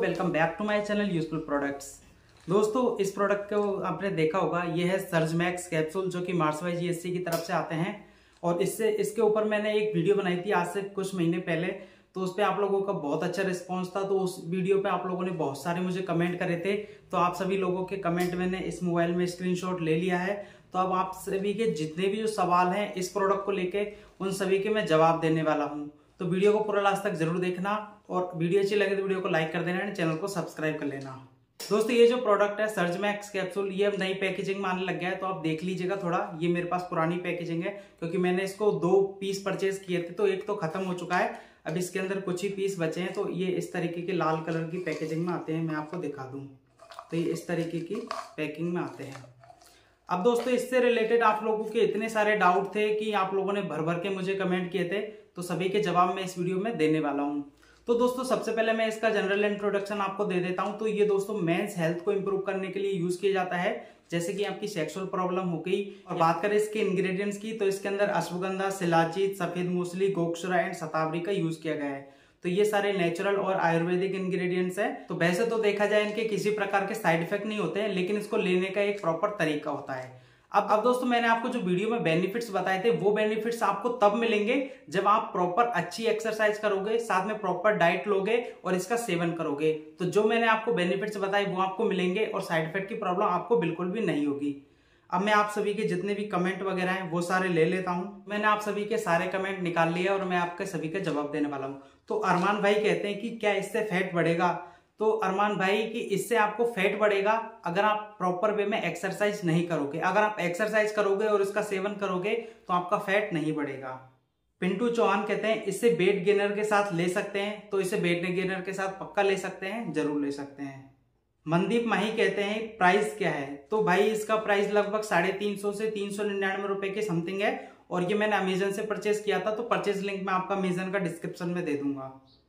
Welcome back to my channel useful products. दोस्तों इस product को आपने देखा होगा, ये है सर्ज मैक्स कैप्सूल जो कि मार्सवाइज जीएससी की तरफ से आते हैं। और इसके ऊपर मैंने एक वीडियो बनाई थी आज से कुछ महीने पहले, तो उस पर आप लोगों का बहुत अच्छा रिस्पांस था। तो उस वीडियो पे आप लोगों ने बहुत सारे मुझे कमेंट करे थे, तो आप सभी लोगों के कमेंट मैंने इस मोबाइल में स्क्रीनशॉट ले लिया है। तो अब आप सभी के जितने भी जो सवाल हैं इस प्रोडक्ट को लेके, उन सभी के मैं जवाब देने वाला हूँ। तो वीडियो को पूरा लास्ट तक जरूर देखना, और वीडियो अच्छी लगे तो वीडियो को लाइक कर देना एंड चैनल को सब्सक्राइब कर लेना। दोस्तों ये जो प्रोडक्ट है सर्ज मैक्स कैप्सूल, ये अब नई पैकेजिंग में आने लग गया है, तो आप देख लीजिएगा थोड़ा। ये मेरे पास पुरानी पैकेजिंग है क्योंकि मैंने इसको 2 पीस परचेज किए थे, तो एक तो खत्म हो चुका है, अब इसके अंदर कुछ ही पीस बचे हैं। तो ये इस तरीके के लाल कलर की पैकेजिंग में आते हैं, मैं आपको दिखा दूं। तो ये इस तरीके की पैकिंग में आते हैं। अब दोस्तों इससे रिलेटेड आप लोगों के इतने सारे डाउट थे कि आप लोगों ने भर भर के मुझे कमेंट किए थे, तो सभी के जवाब मैं इस वीडियो में देने वाला हूं। तो दोस्तों सबसे पहले मैं इसका जनरल इंट्रोडक्शन आपको दे देता हूं। तो ये दोस्तों मेंस हेल्थ को इंप्रूव करने के लिए यूज किया जाता है, जैसे कि आपकी सेक्सुअल प्रॉब्लम हो गई। और बात करें इसके इंग्रेडिएंट्स की, तो इसके अंदर अश्वगंधा, शिलाजीत, सफेद मूसली, गोक्षरा एंड शतावरी का यूज किया गया है। तो ये सारे नेचुरल और आयुर्वेदिक इंग्रेडिएंट्स हैं। तो वैसे तो देखा जाए इनके किसी प्रकार के साइड इफेक्ट नहीं होते हैं, लेकिन इसको लेने का एक प्रॉपर तरीका होता है। अब दोस्तों मैंने आपको जो वीडियो में बेनिफिट्स बताए थे, वो बेनिफिट्स आपको तब मिलेंगे जब आप प्रॉपर अच्छी एक्सरसाइज करोगे, साथ में प्रॉपर डाइट लोगे और इसका सेवन करोगे। तो जो मैंने आपको बेनिफिट्स बताए वो आपको मिलेंगे और साइड इफेक्ट की प्रॉब्लम आपको बिल्कुल भी नहीं होगी। अब मैं आप सभी के जितने भी कमेंट वगैरह हैं वो सारे ले लेता हूं। मैंने आप सभी के सारे कमेंट निकाल लिए और मैं आपके सभी के जवाब देने वाला हूं। तो अरमान भाई कहते हैं कि क्या इससे फैट बढ़ेगा? तो अरमान भाई कि इससे आपको फैट बढ़ेगा अगर आप प्रॉपर वे में एक्सरसाइज नहीं करोगे। अगर आप एक्सरसाइज करोगे और इसका सेवन करोगे तो आपका फैट नहीं बढ़ेगा। पिंटू चौहान कहते हैं इससे वेट गेनर के साथ ले सकते हैं, तो इसे वेट गेनर के साथ पक्का ले सकते हैं, जरूर ले सकते हैं। मनदीप माही कहते हैं प्राइस क्या है? तो भाई इसका प्राइस लगभग 350 से 399 रुपए के समथिंग है, और ये मैंने अमेजन से परचेज किया था। तो परचेज लिंक मैं आपका अमेजन का डिस्क्रिप्शन में दे दूंगा।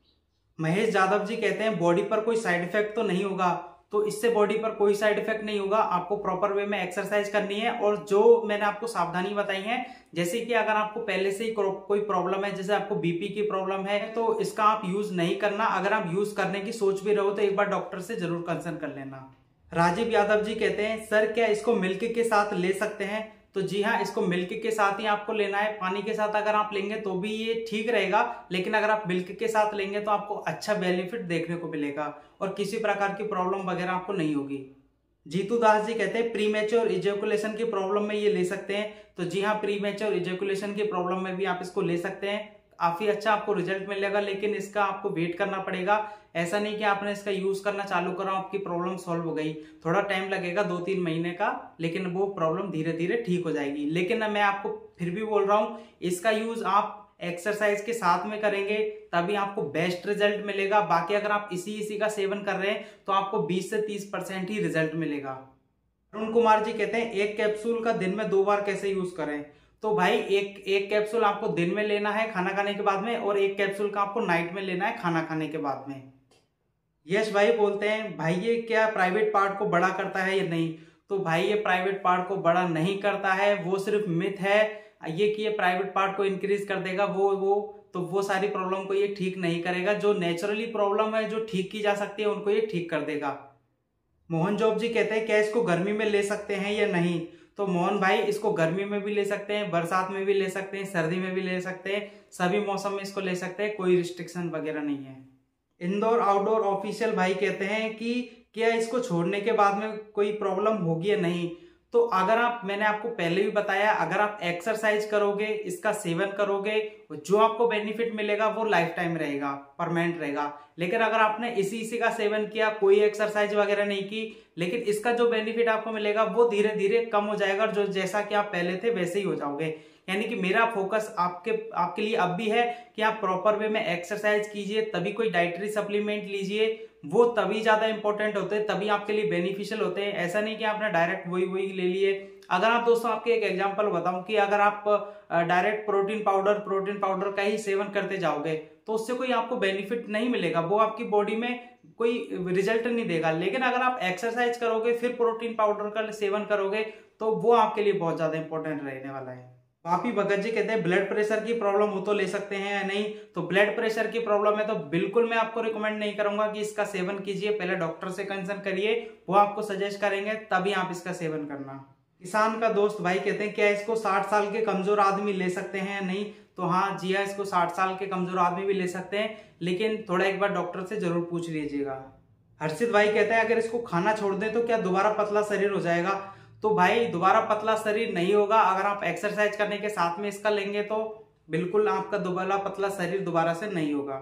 महेश यादव जी कहते हैं बॉडी पर कोई साइड इफेक्ट तो नहीं होगा? तो इससे बॉडी पर कोई साइड इफेक्ट नहीं होगा, आपको प्रॉपर वे में एक्सरसाइज करनी है। और जो मैंने आपको सावधानी बताई है, जैसे कि अगर आपको पहले से ही कोई प्रॉब्लम है, जैसे आपको बीपी की प्रॉब्लम है, तो इसका आप यूज नहीं करना। अगर आप यूज करने की सोच भी रहो तो एक बार डॉक्टर से जरूर कंसल्ट कर लेना। राजीव यादव जी कहते हैं सर क्या इसको मिल्क के साथ ले सकते हैं? तो जी हाँ, इसको मिल्क के साथ ही आपको लेना है। पानी के साथ अगर आप लेंगे तो भी ये ठीक रहेगा, लेकिन अगर आप मिल्क के साथ लेंगे तो आपको अच्छा बेनिफिट देखने को मिलेगा और किसी प्रकार की प्रॉब्लम वगैरह आपको नहीं होगी। जीतू दास जी कहते हैं प्रीमेच्योर इजैकुलेशन की प्रॉब्लम में ये ले सकते हैं? तो जी हाँ, प्रीमेच्योर इजैकुलेशन की प्रॉब्लम में भी आप इसको ले सकते हैं। काफी अच्छा आपको रिजल्ट मिलेगा, लेकिन इसका आपको वेट करना पड़ेगा। ऐसा नहीं कि आपने इसका यूज करना चालू करा आपकी प्रॉब्लम सॉल्व हो गई। थोड़ा टाइम लगेगा, 2-3 महीने का, लेकिन वो प्रॉब्लम धीरे धीरे ठीक हो जाएगी। लेकिन मैं आपको फिर भी बोल रहा हूं, इसका यूज आप एक्सरसाइज के साथ में करेंगे तभी आपको बेस्ट रिजल्ट मिलेगा। बाकी अगर आप इसी का सेवन कर रहे हैं तो आपको 20 से 30% ही रिजल्ट मिलेगा। अरुण कुमार जी कहते हैं एक कैप्सूल का दिन में 2 बार कैसे यूज करें? तो भाई एक कैप्सूल आपको दिन में लेना है खाना खाने के बाद में, और एक कैप्सूल का आपको नाइट में लेना है खाना खाने के बाद में। यश भाई बोलते हैं भाई ये क्या प्राइवेट पार्ट को बड़ा करता है या नहीं? तो भाई ये प्राइवेट पार्ट को बड़ा नहीं करता है, वो सिर्फ मिथ है। ये कि ये प्राइवेट पार्ट को इंक्रीज कर देगा, वो सारी प्रॉब्लम को ये ठीक नहीं करेगा। जो नेचुरली प्रॉब्लम है, जो ठीक की जा सकती है, उनको ये ठीक कर देगा। मोहन जॉब जी कहते हैं क्या इसको गर्मी में ले सकते हैं या नहीं? तो मोहन भाई इसको गर्मी में भी ले सकते हैं, बरसात में भी ले सकते हैं, सर्दी में भी ले सकते हैं, सभी मौसम में इसको ले सकते हैं, कोई रिस्ट्रिक्शन वगैरह नहीं है। इंदौर आउटडोर ऑफिशियल भाई कहते हैं कि क्या इसको छोड़ने के बाद में कोई प्रॉब्लम होगी या नहीं? तो अगर मैंने आपको पहले भी बताया, अगर आप एक्सरसाइज करोगे, इसका सेवन करोगे, जो आपको बेनिफिट मिलेगा वो लाइफ टाइम रहेगा, परमानेंट रहेगा। लेकिन अगर आपने इसी का सेवन किया, कोई एक्सरसाइज वगैरह नहीं की, लेकिन इसका जो बेनिफिट आपको मिलेगा वो धीरे धीरे कम हो जाएगा, जो जैसा कि आप पहले थे वैसे ही हो जाओगे। यानी कि मेरा फोकस आपके लिए अब भी है कि आप प्रॉपर वे में एक्सरसाइज कीजिए, तभी कोई डाइटरी सप्लीमेंट लीजिए, वो तभी ज्यादा इंपॉर्टेंट होते हैं, तभी आपके लिए बेनिफिशियल होते हैं। ऐसा नहीं कि आपने डायरेक्ट वही ले लिए। अगर आप दोस्तों आपके एक एग्जांपल बताऊं कि अगर आप डायरेक्ट प्रोटीन पाउडर का ही सेवन करते जाओगे तो उससे कोई आपको बेनिफिट नहीं मिलेगा, वो आपकी बॉडी में कोई रिजल्ट नहीं देगा। लेकिन अगर आप एक्सरसाइज करोगे फिर प्रोटीन पाउडर का सेवन करोगे तो वो आपके लिए बहुत ज्यादा इंपॉर्टेंट रहने वाला है। पापी भगत जी कहते हैं ब्लड प्रेशर की प्रॉब्लम हो तो ले सकते हैं या नहीं। तो ब्लड प्रेशर की प्रॉब्लम है तो बिल्कुल मैं आपको रिकमेंड नहीं करूंगा कि इसका सेवन कीजिए। पहले डॉक्टर से कंसल्ट करिए, वो आपको सजेस्ट करेंगे तभी आप इसका सेवन करना। किसान का दोस्त भाई कहते हैं क्या इसको 60 साल के कमजोर आदमी ले सकते हैं या नहीं। तो हाँ जी हाँ, इसको 60 साल के कमजोर आदमी भी ले सकते हैं, लेकिन थोड़ा एक बार डॉक्टर से जरूर पूछ लीजिएगा। हर्षित भाई कहते हैं अगर इसको खाना छोड़ दें तो क्या दोबारा पतला शरीर हो जाएगा। तो भाई दोबारा पतला शरीर नहीं होगा, अगर आप एक्सरसाइज करने के साथ में इसका लेंगे तो बिल्कुल आपका दोबारा पतला शरीर दोबारा से नहीं होगा।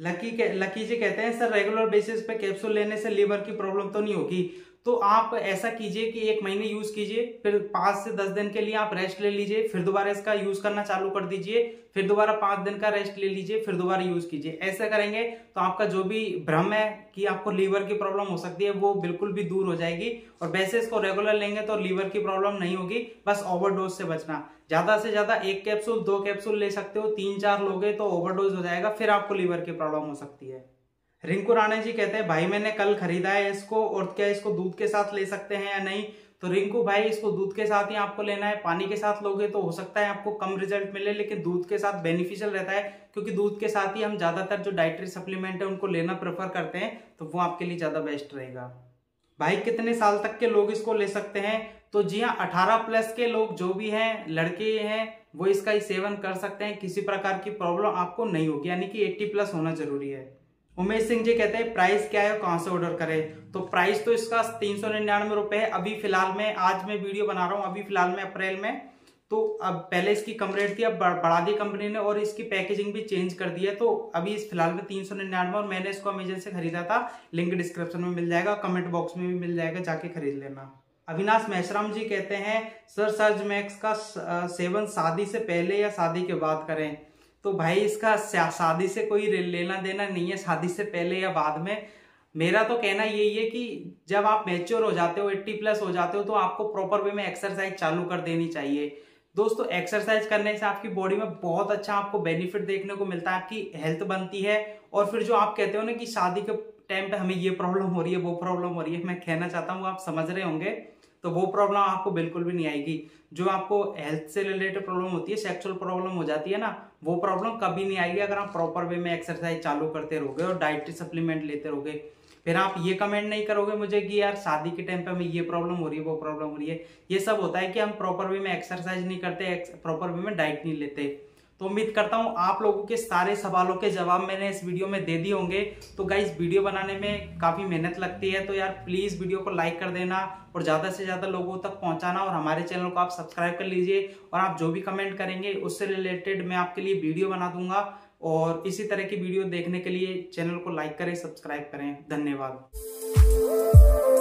लकी जी कहते हैं सर रेगुलर बेसिस पे कैप्सूल लेने से लीवर की प्रॉब्लम तो नहीं होगी। तो आप ऐसा कीजिए कि 1 महीने यूज कीजिए, फिर 5 से 10 दिन के लिए आप रेस्ट ले लीजिए, फिर दोबारा इसका यूज करना चालू कर दीजिए, फिर दोबारा 5 दिन का रेस्ट ले लीजिए, फिर दोबारा यूज कीजिए। ऐसा करेंगे तो आपका जो भी भ्रम है कि आपको लीवर की प्रॉब्लम हो सकती है वो बिल्कुल भी दूर हो जाएगी। और वैसे इसको रेगुलर लेंगे तो लीवर की प्रॉब्लम नहीं होगी, बस ओवरडोज से बचना। ज्यादा से ज्यादा 1 कैप्सूल 2 कैप्सूल ले सकते हो, 3-4 लोगे तो ओवरडोज हो जाएगा, फिर आपको लीवर की प्रॉब्लम हो सकती है। रिंकू राणा जी कहते हैं भाई मैंने कल खरीदा है इसको, और क्या इसको दूध के साथ ले सकते हैं या नहीं। तो रिंकू भाई इसको दूध के साथ ही आपको लेना है। पानी के साथ लोगे तो हो सकता है आपको कम रिजल्ट मिले, लेकिन दूध के साथ बेनिफिशियल रहता है, क्योंकि दूध के साथ ही हम ज्यादातर जो डाइटरी सप्लीमेंट है उनको लेना प्रेफर करते हैं, तो वो आपके लिए ज्यादा बेस्ट रहेगा। भाई कितने साल तक के लोग इसको ले सकते हैं। तो जी हाँ, 18+ के लोग जो भी हैं, लड़के हैं, वो इसका ही सेवन कर सकते हैं, किसी प्रकार की प्रॉब्लम आपको नहीं होगी, यानी कि 80+ होना जरूरी है। उमेश सिंह जी कहते हैं प्राइस क्या है और कहां से ऑर्डर करें। तो प्राइस तो इसका 399 रुपए है अभी फिलहाल में, आज मैं वीडियो बना रहा हूं अभी फिलहाल में अप्रैल में। तो अब पहले इसकी कम रेट थी, अब बढ़ा दी कंपनी ने और इसकी पैकेजिंग भी चेंज कर दी है। तो अभी इस फिलहाल में 399, और मैंने इसको अमेजन से खरीदा था, लिंक डिस्क्रिप्शन में मिल जाएगा, कमेंट बॉक्स में भी मिल जाएगा, जाके खरीद लेना। अविनाश मेहसराम जी कहते हैं सर सर्ज मैक्स का सेवन शादी से पहले या शादी के बाद करें। तो भाई इसका शादी से कोई लेना देना नहीं है, शादी से पहले या बाद में। मेरा तो कहना यही है कि जब आप मैच्योर हो जाते हो, 80+ हो जाते हो, तो आपको प्रॉपर वे में एक्सरसाइज चालू कर देनी चाहिए। दोस्तों एक्सरसाइज करने से आपकी बॉडी में बहुत अच्छा आपको बेनिफिट देखने को मिलता है, आपकी हेल्थ बनती है। और फिर जो आप कहते हो ना कि शादी के टाइम पे हमें ये प्रॉब्लम हो रही है, वो प्रॉब्लम हो रही है, मैं कहना चाहता हूँ आप समझ रहे होंगे, तो वो प्रॉब्लम आपको बिल्कुल भी नहीं आएगी। जो आपको हेल्थ से रिलेटेड प्रॉब्लम होती है, सेक्सुअल प्रॉब्लम हो जाती है ना, वो प्रॉब्लम कभी नहीं आएगी अगर आप प्रॉपर वे में एक्सरसाइज चालू करते रहोगे और डाइटरी सप्लीमेंट लेते रहोगे। फिर आप ये कमेंट नहीं करोगे मुझे कि यार शादी के टाइम पे हमें ये प्रॉब्लम हो रही है, वो प्रॉब्लम हो रही है। ये सब होता है कि हम प्रॉपर वे में एक्सरसाइज नहीं करते, प्रॉपर वे में डाइट नहीं लेते। तो उम्मीद करता हूं आप लोगों के सारे सवालों के जवाब मैंने इस वीडियो में दे दिए होंगे। तो गाइस वीडियो बनाने में काफी मेहनत लगती है, तो यार प्लीज वीडियो को लाइक कर देना और ज्यादा से ज्यादा लोगों तक पहुंचाना, और हमारे चैनल को आप सब्सक्राइब कर लीजिए। और आप जो भी कमेंट करेंगे उससे रिलेटेड मैं आपके लिए वीडियो बना दूंगा। और इसी तरह की वीडियो देखने के लिए चैनल को लाइक करें, सब्सक्राइब करें। धन्यवाद।